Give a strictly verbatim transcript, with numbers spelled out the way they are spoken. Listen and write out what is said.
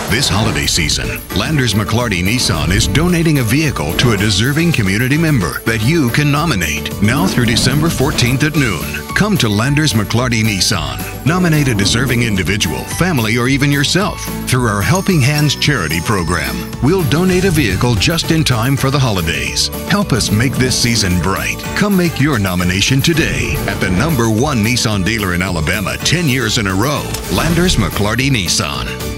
This holiday season, Landers McCarthy Nissan is donating a vehicle to a deserving community member that you can nominate. Now through December fourteenth at noon. Come to Landers McCarthy Nissan. Nominate a deserving individual, family, or even yourself. Through our Helping Hands charity program, we'll donate a vehicle just in time for the holidays. Help us make this season bright. Come make your nomination today at the number one Nissan dealer in Alabama ten years in a row, Landers McCarthy Nissan.